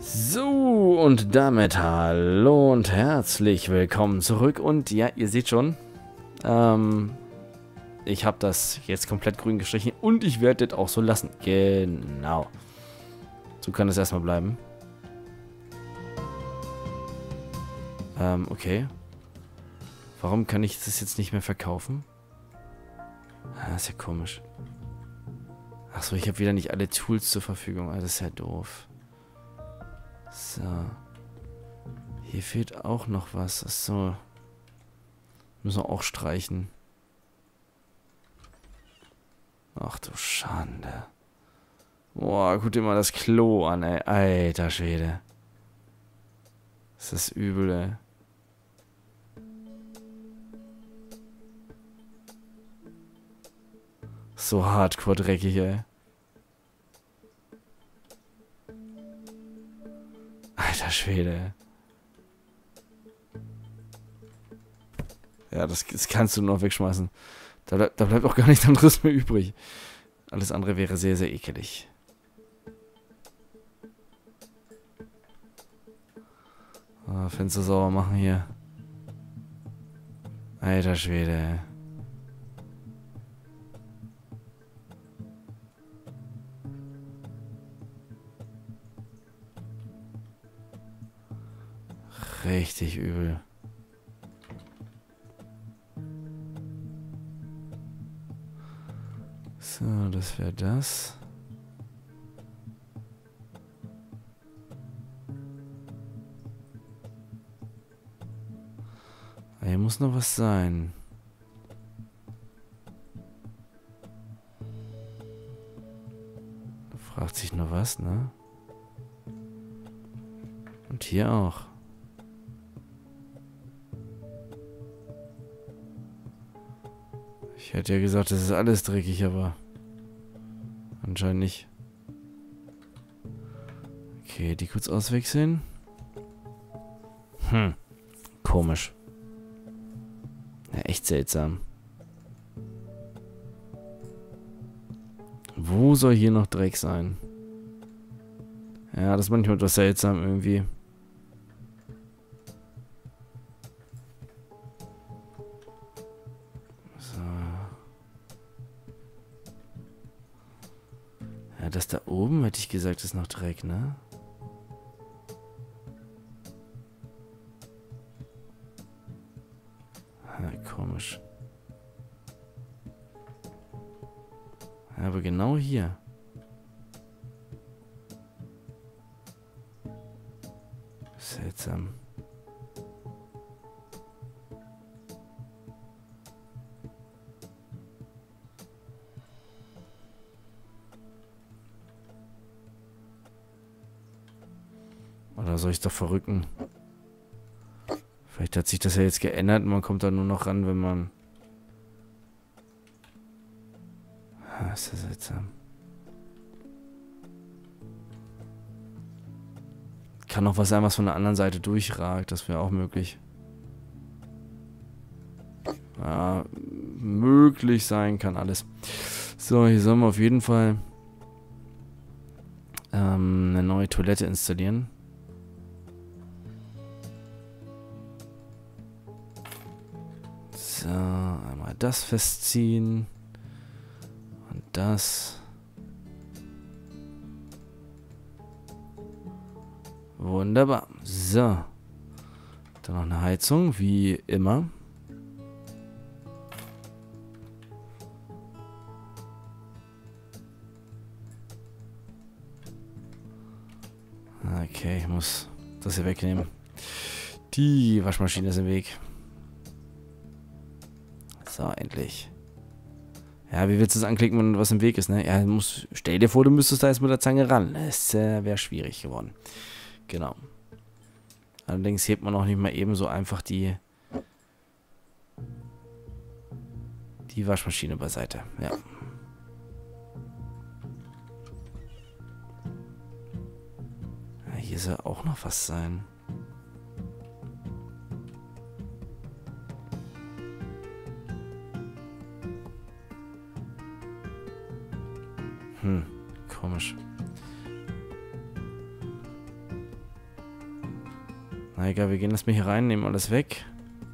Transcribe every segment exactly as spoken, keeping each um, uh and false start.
So, und damit hallo und herzlich willkommen zurück. Und ja, ihr seht schon, ähm, ich habe das jetzt komplett grün gestrichen und ich werde das auch so lassen. Genau. So kann es erstmal bleiben. Ähm, okay. Warum kann ich das jetzt nicht mehr verkaufen? Ah, ist ja komisch. Achso, ich habe wieder nicht alle Tools zur Verfügung. Ah, das ist ja doof. So. Hier fehlt auch noch was. Achso. Müssen wir auch streichen. Ach du Schande. Boah, guck dir mal das Klo an, ey. Alter Schwede. Das ist übel, ey. So hardcore dreckig, ey. Alter Schwede, ey. Ja, das, das kannst du nur noch wegschmeißen. Da, bleib, da bleibt auch gar nichts anderes mehr übrig. Alles andere wäre sehr, sehr ekelig. Oh, Fenster sauber machen hier. Alter Schwede, ey. Richtig übel. So, das wäre das. Hier muss noch was sein. Da fragt sich noch was, ne? Und hier auch. Ich hätte ja gesagt, das ist alles dreckig, aber anscheinend nicht. Okay, die kurz auswechseln. Hm, komisch. Ja, echt seltsam. Wo soll hier noch Dreck sein? Ja, das ist manchmal etwas seltsam irgendwie. So. Ja, das da oben, hätte ich gesagt, ist noch Dreck, ne? Ja, komisch. Ja, aber genau hier. Seltsam. Oder soll ich doch verrücken? Vielleicht hat sich das ja jetzt geändert und man kommt da nur noch ran, wenn man... Ah, ist ja seltsam. Kann noch was sein, was von der anderen Seite durchragt. Das wäre auch möglich. Ja, möglich sein kann alles. So, hier sollen wir auf jeden Fall ähm, eine neue Toilette installieren. So, einmal das festziehen. Und das. Wunderbar. So. Dann noch eine Heizung, wie immer. Okay, ich muss das hier wegnehmen. Die Waschmaschine ist im Weg. So, endlich. Ja, wie willst du es anklicken, wenn was im Weg ist, ne? Ja, muss, stell dir vor, du müsstest da jetzt mit der Zange ran. Das äh, wäre schwierig geworden. Genau. Allerdings hebt man auch nicht mal eben so einfach die die Waschmaschine beiseite. Ja. Ja, hier soll auch noch was sein. Hm, komisch. Na egal, wir gehen erstmal hier rein, nehmen alles weg.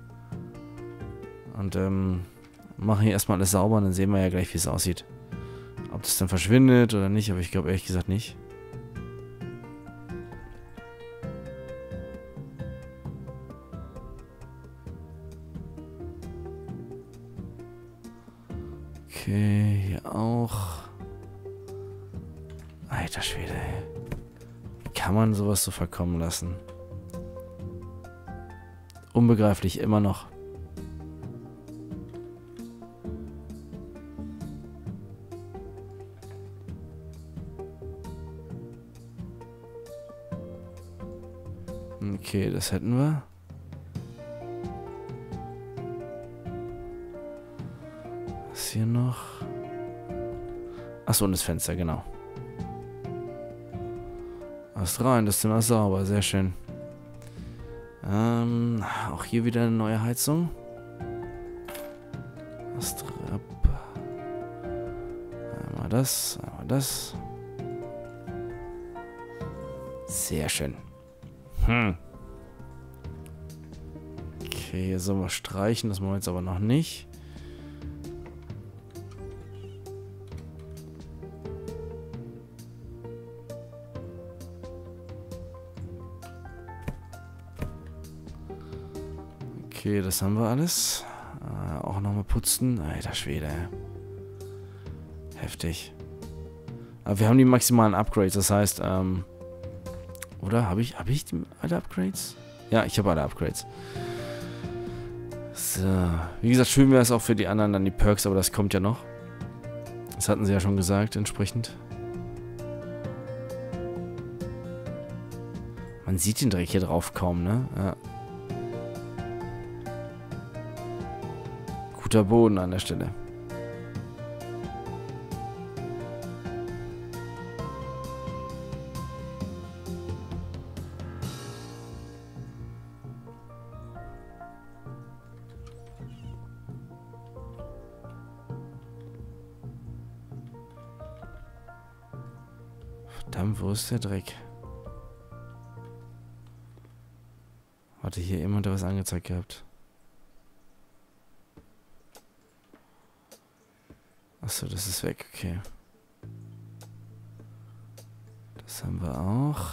Und ähm, machen hier erstmal alles sauber und dann sehen wir ja gleich, wie es aussieht. Ob das dann verschwindet oder nicht, aber ich glaube ehrlich gesagt nicht. Okay, hier auch. Alter Schwede, ey. Wie kann man sowas so verkommen lassen? Unbegreiflich, immer noch. Okay, das hätten wir. Was hier noch? Achso, und das Fenster, genau. Was rein, das Zimmer ist sauber, sehr schön. Ähm, auch hier wieder eine neue Heizung. Astrap. Einmal das, einmal das. Sehr schön. Hm. Okay, hier sollen wir streichen, das machen wir jetzt aber noch nicht. Okay, das haben wir alles. Äh, auch nochmal putzen. Alter Schwede. Heftig. Aber wir haben die maximalen Upgrades, das heißt, ähm... Oder? Habe ich, habe ich die, alle Upgrades? Ja, ich habe alle Upgrades. So. Wie gesagt, schön wäre es auch für die anderen dann die Perks, aber das kommt ja noch. Das hatten sie ja schon gesagt, entsprechend. Man sieht den Dreck hier drauf kaum, ne? Ja. Guter Boden an der Stelle. Verdammt, wo ist der Dreck? Warte, hier jemand hat was angezeigt gehabt. Achso, das ist weg, okay. Das haben wir auch.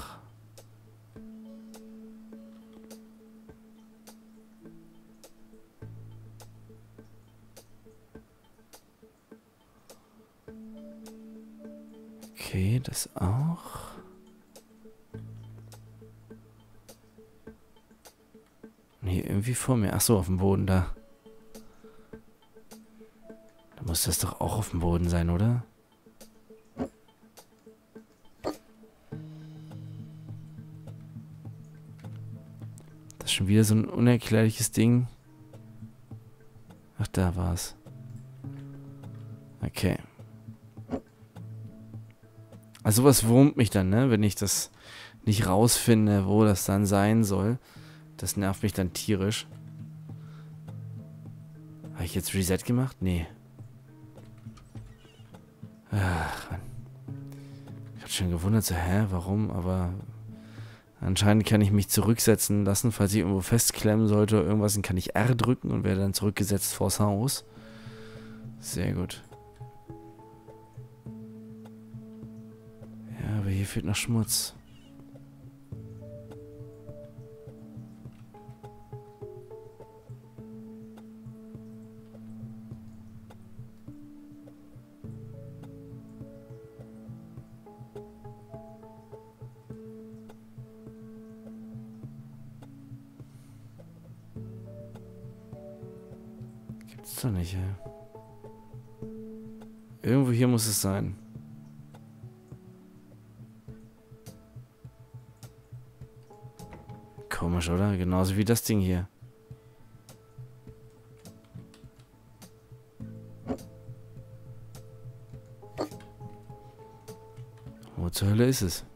Okay, das auch. Nee, irgendwie vor mir. Achso, auf dem Boden da. Da muss das doch auch auf dem Boden sein, oder? Das ist schon wieder so ein unerklärliches Ding. Ach, da war's. Okay. Also sowas wurmt mich dann, ne? Wenn ich das nicht rausfinde, wo das dann sein soll. Das nervt mich dann tierisch. Habe ich jetzt Reset gemacht? Nee. Ach, Mann. Ich hatte schon gewundert, so, hä, warum? Aber anscheinend kann ich mich zurücksetzen lassen, falls ich irgendwo festklemmen sollte oder irgendwas, dann kann ich R drücken und werde dann zurückgesetzt vors Haus. Sehr gut. Ja, aber hier fehlt noch Schmutz. Gibt's doch nicht, ey. Irgendwo hier muss es sein. Komisch, oder? Genauso wie das Ding hier. Wo zur Hölle ist es?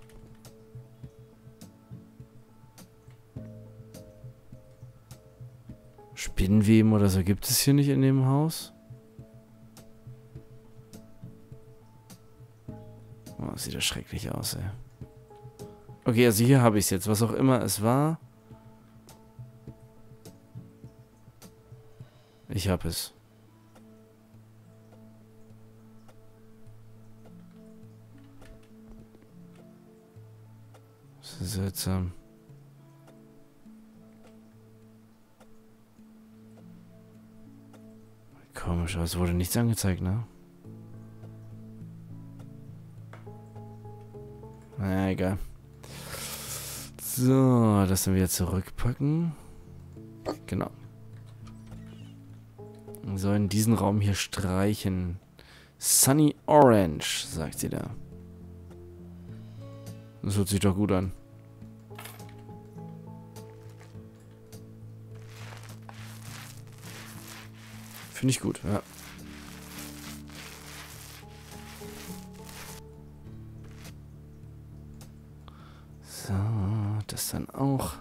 Spinnenweben oder so gibt es hier nicht in dem Haus? Oh, sieht das schrecklich aus, ey. Okay, also hier habe ich es jetzt. Was auch immer es war. Ich hab es. Das ist seltsam. Komisch, aber es wurde nichts angezeigt, ne? Naja, egal. So, das dann wieder zurückpacken. Genau. Wir sollen diesen Raum hier streichen. Sunny Orange, sagt sie da. Das hört sich doch gut an. Finde ich gut, ja. So, das dann auch.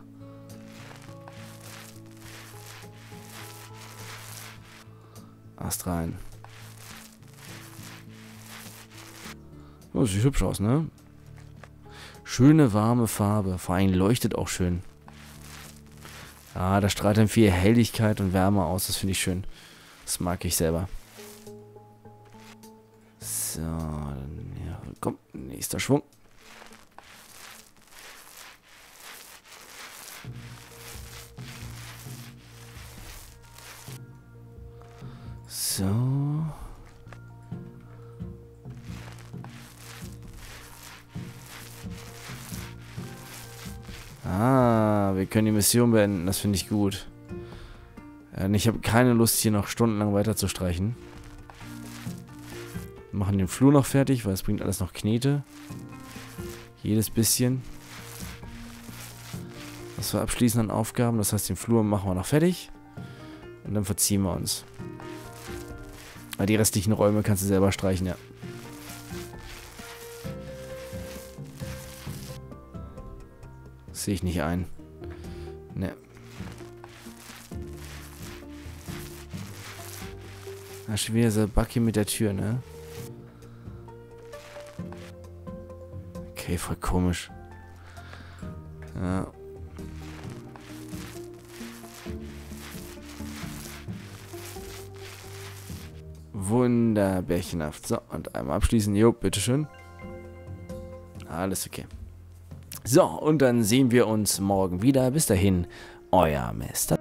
Ast rein. Oh, sieht hübsch aus, ne? Schöne, warme Farbe. Vor allem leuchtet auch schön. Ah, da strahlt dann viel Helligkeit und Wärme aus. Das finde ich schön. Das mag ich selber. So, dann ja, komm, nächster Schwung. So. Ah, wir können die Mission beenden. Das finde ich gut. Äh, ich habe keine Lust, hier noch stundenlang weiter zu streichen. Wir machen den Flur noch fertig, weil es bringt alles noch Knete. Jedes bisschen. Was wir abschließen an Aufgaben. Das heißt, den Flur machen wir noch fertig. Und dann verziehen wir uns. Weil die restlichen Räume kannst du selber streichen, ja. Sehe ich nicht ein. Ne. Da ist schon wieder so Bucky mit der Tür, ne? Okay, voll komisch. Ja. Wunderbärchenhaft. So, und einmal abschließen. Jo, bitteschön. Alles okay. So, und dann sehen wir uns morgen wieder. Bis dahin, euer Mister